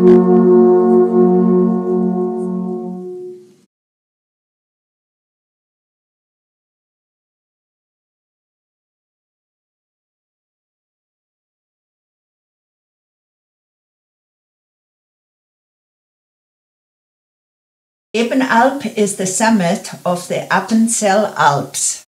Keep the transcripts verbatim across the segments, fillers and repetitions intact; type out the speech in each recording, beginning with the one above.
Ebenalp is the summit of the Appenzell Alps.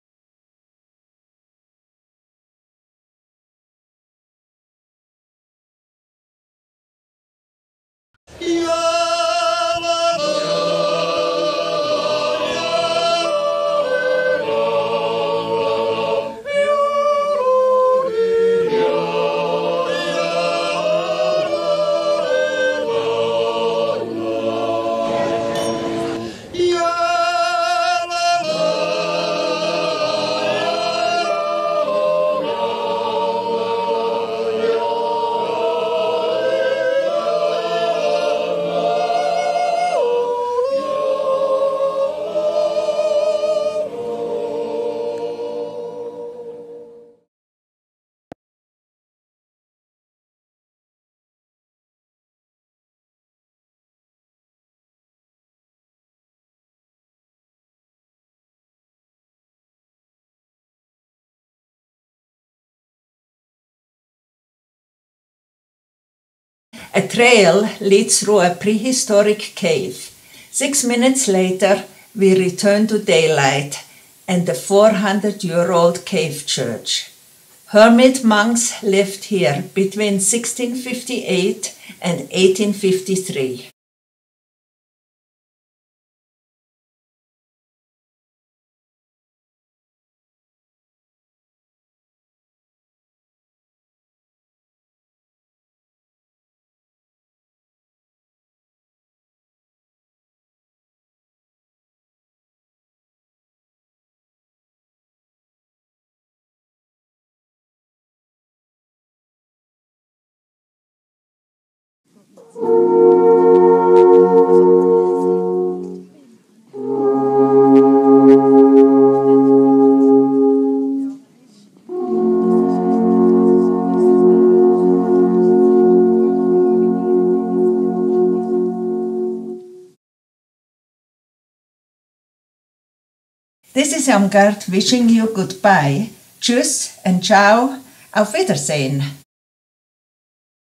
A trail leads through a prehistoric cave. Six minutes later, we return to daylight and the four hundred year old cave church. Hermit monks lived here between sixteen fifty-eight and eighteen fifty-three. This is Irmgard wishing you goodbye. Tschüss and ciao. Auf Wiedersehen.